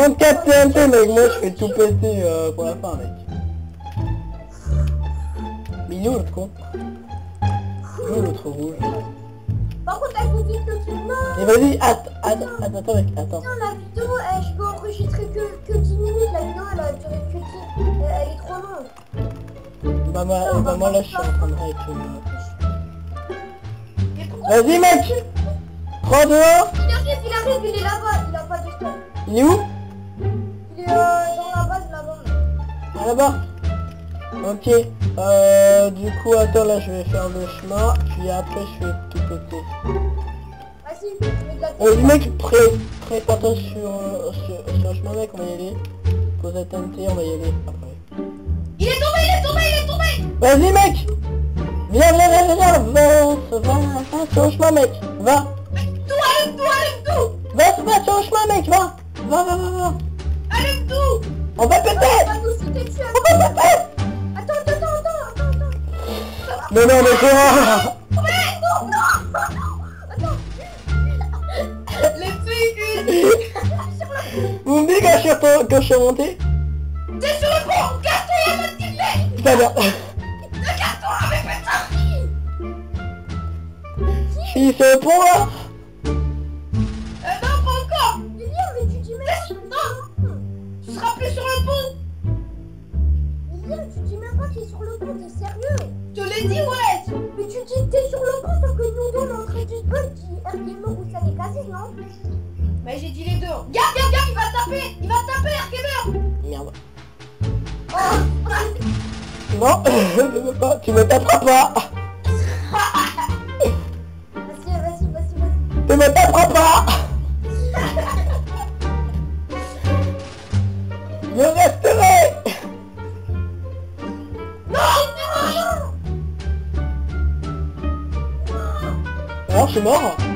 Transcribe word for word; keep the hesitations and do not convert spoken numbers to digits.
trente-quatre T N T mec, moi je fais tout péter euh, pour la fin mec. Mais il est où l'autre con? Il est où l'autre rouge? Par contre, elle vous dit que tu meurs. Et vas-y, attends, attends, attends, attends mec, attends. Putain, la vidéo, eh, je peux enregistrer que, que dix minutes. La vidéo, elle a duré que dix. Elle, elle est trop longue. Bah, moi, Non, bah, bah, moi là bah, je suis bah, en train de avec une... Mais pourquoi Vas-y mec, trois, deux, un. Il arrive, il arrive, il est là-bas. Il a pas de stop. Il est où? Il est euh, dans la base là-bas. Ah là-bas. Ok, euh, du coup, attends, là, je vais faire le chemin, puis après, je vais tout péter. Vas-y, je vais de la Euh, le mec, pré prépare-toi sur, euh, sur, sur le chemin, mec, on va y aller. Pose la T N T, on va y aller après. Il est tombé, il est tombé, il est tombé. Vas-y, mec. Viens, viens, viens, viens, va, va, va sur le chemin, mec, va. Tout, allume tout, allume tout. Va, va sur le chemin, mec, va. Va, va, va, va. Allume tout. On va péter. On va nous sauter dessus. On va péter. Attends, attends, attends, attends, attends, attends. Mais non, mais quoi? Mais non, non. Attends. Les filles. Vous me dites quand je suis, retour- quand je suis remonté? T'es sur le pont. Casse-toi, y'a pas de tillet. Putain, bien. Casse-toi, mais putain. Je suis sur le pont, là. Euh, non, pas encore. Lilian, mais tu dis même sur... Non. Tu seras plus sur le pont. Lilian, tu dis même pas qu'il est sur le pont, t'es sérieux? Je te l'ai dit, ouais. Mais tu dis que t'es sur le pont, sauf que nous deux, on est en train de se battre, qui Ergamer ou ça les casse, non? Mais j'ai dit les deux. Garde, garde, garde, il va taper. Il va taper, Ergamer. Merde. Oh. Non, je veux pas, tu me taperas pas. Vas-y, vas-y, vas-y, vas-y. Tu me taperas pas. Je resterai. Non. Alors je suis mort.